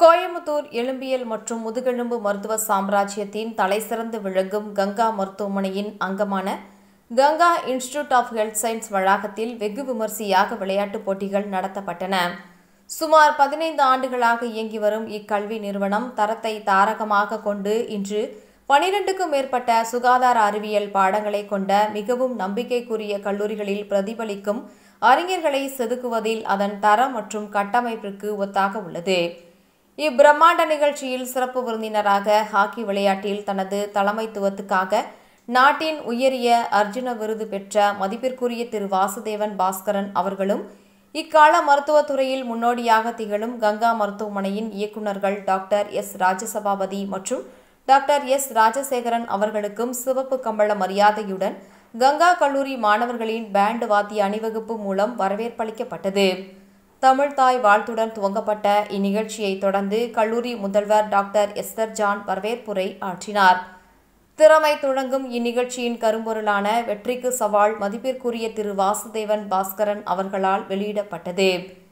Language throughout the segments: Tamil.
கோயம்புத்தூர் எலும்பியல் மற்றும் முதுகெலும்பு மருத்துவ சாம்ராஜ்யத்தின் தலைசிறந்து விளங்கும் கங்கா மருத்துவமனையின் அங்கமான Ganga institute of health science வளாகத்தில் வெகு விமரிசையாக விளையாட்டுப் போட்டிகள் நடத்தப்பட்டன. சுமார் 15 ஆண்டுகளாக இயங்கி வரும் இக்கல்வி நிறுவனம் தரத்தை தாரகமாக கொண்டு இன்று 12க்கும் மேற்பட்ட சுகாதார அறிவியல் பாடங்களை கொண்ட மிகவும் நம்பிக்கைக்குரிய கல்லூரிகளில் பிரதிபலிக்கும் அறிஞர்களை செதுக்குவதில் அதன் தரம் மற்றும் கட்டமைப்பிற்கு ஒத்தாக உள்ளது. இப்பிரம்மாண்ட நிகழ்ச்சியில் சிறப்பு விருந்தினராக ஹாக்கி விளையாட்டில் தனது தலைமைத்துவத்துக்காக நாட்டின் உயரிய அர்ஜுன விருது பெற்ற மதிப்பிற்குரிய திரு வாசுதேவன் பாஸ்கரன் அவர்களும், இக்கால மருத்துவத்துறையில் முன்னோடியாக திகழும் கங்கா மருத்துவமனையின் இயக்குநர்கள் டாக்டர் எஸ். ராஜசபாபதி மற்றும் டாக்டர் எஸ். ராஜசேகரன் அவர்களுக்கும் சிவப்பு கம்பள மரியாதையுடன் கங்கா கல்லூரி மாணவர்களின் பேண்ட் வாத்திய அணிவகுப்பு மூலம் வரவேற்பளிக்கப்பட்டது. தமிழ்தாய் வாழ்த்துடன் துவங்கப்பட்ட இந்நிகழ்ச்சியை தொடர்ந்து கல்லூரி முதல்வர் டாக்டர் எஸ்தர் ஜான் வரவேற்புரை ஆற்றினார். திறமை துளங்கும் இந்நிகழ்ச்சியின் கரும்பொருளான வெற்றிக்கு சவால் மதிப்பிற்குரிய திரு வாசுதேவன் பாஸ்கரன் அவர்களால் வெளியிடப்பட்டது.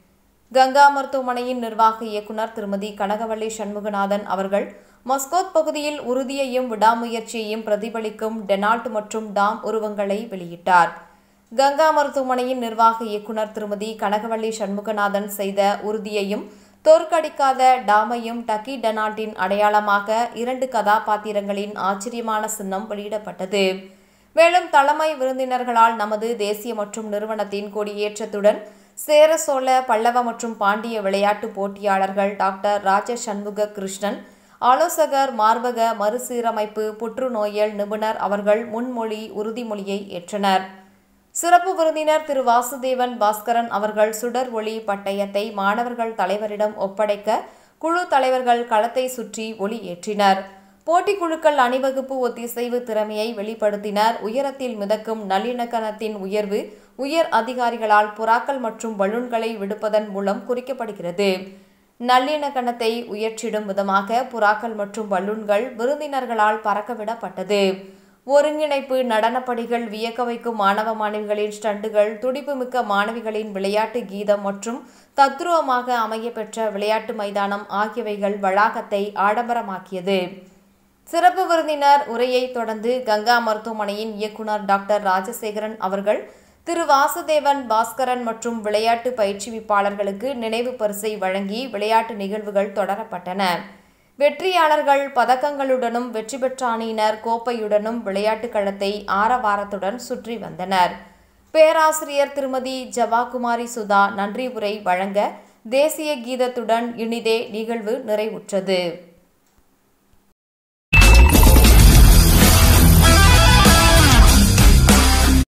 கங்கா மருத்துவமனையின் நிர்வாக இயக்குநர் திருமதி கனகவள்ளி சண்முகநாதன் அவர்கள் மஸ்கோத் பகுதியில் உறுதியையும் விடாமுயற்சியையும் பிரதிபலிக்கும் டெனால்ட் மற்றும் டாம் உருவங்களை வெளியிட்டார். கங்கா மருத்துவமனையின் நிர்வாக இயக்குநர் திருமதி கனகவள்ளி சண்முகநாதன் செய்த உறுதியையும் தோற்கடிக்காத டாமையும் டக்கி டெனால்ட்டின் அடையாளமாக 2 கதாபாத்திரங்களின் ஆச்சரியமான சின்னம் வெளியிடப்பட்டது. மேலும் தலைமை விருந்தினர்களால் நமது தேசிய மற்றும் நிறுவனத்தின் கொடியேற்றத்துடன் சேர சோழ பல்லவ மற்றும் பாண்டிய விளையாட்டு போட்டியாளர்கள் டாக்டர் ராஜ சண்முக கிருஷ்ணன், ஆலோசகர் மார்பக மறுசீரமைப்பு புற்றுநோயல் நிபுணர் அவர்கள் முன்மொழி உறுதிமொழியை ஏற்றனர். சிறப்பு விருந்தினர் திரு வாசுதேவன் பாஸ்கரன் அவர்கள் சுடர் ஒளி பட்டயத்தை மாணவர்கள் தலைவரிடம் ஒப்படைக்க குழு தலைவர்கள் களத்தை சுற்றி ஒளி ஏற்றினர். போட்டிக்குழுக்கள் அணிவகுப்பு ஒத்திசைவு திறமையை வெளிப்படுத்தினர். உயரத்தில் மிதக்கும் நல்லிணக்கத்தின் உயர்வு உயர் அதிகாரிகளால் புறாக்கள் மற்றும் பலூன்களை விடுப்பதன் மூலம் குறிக்கப்படுகிறது. நல்லிணக்கத்தை உயர்த்திடும் விதமாக புறாக்கள் மற்றும் பலூன்கள் விருந்தினர்களால் பறக்கவிடப்பட்டது. ஒருங்கிணைப்பு நடனப்படிகள், வியக்க வைக்கும் மாணவ மாணவிகளின் ஸ்டண்டுகள், துடிப்புமிக்க மாணவிகளின் விளையாட்டு கீதம் மற்றும் தத்ரூபமாக அமையப்பெற்ற விளையாட்டு மைதானம் ஆகியவைகள் வளாகத்தை ஆடம்பரமாக்கியது. சிறப்பு விருந்தினர் உரையை தொடர்ந்து கங்கா மருத்துவமனையின் இயக்குநர் டாக்டர் ராஜசேகரன் அவர்கள் திரு வாசுதேவன் பாஸ்கரன் மற்றும் விளையாட்டு பயிற்சிவிப்பாளர்களுக்கு நினைவு பரிசை வழங்கி விளையாட்டு நிகழ்வுகள் தொடரப்பட்டன. வெற்றியாளர்கள் பதக்கங்களுடனும் வெற்றி பெற்ற அணியினர் கோப்பையுடனும் விளையாட்டுக் களத்தை ஆரவாரத்துடன் சுற்றி வந்தனர். பேராசிரியர் திருமதி ஜபாகுமாரி சுதா நன்றி உரை வழங்க தேசிய கீதத்துடன் இனிதே நிகழ்வு நிறைவுற்றது.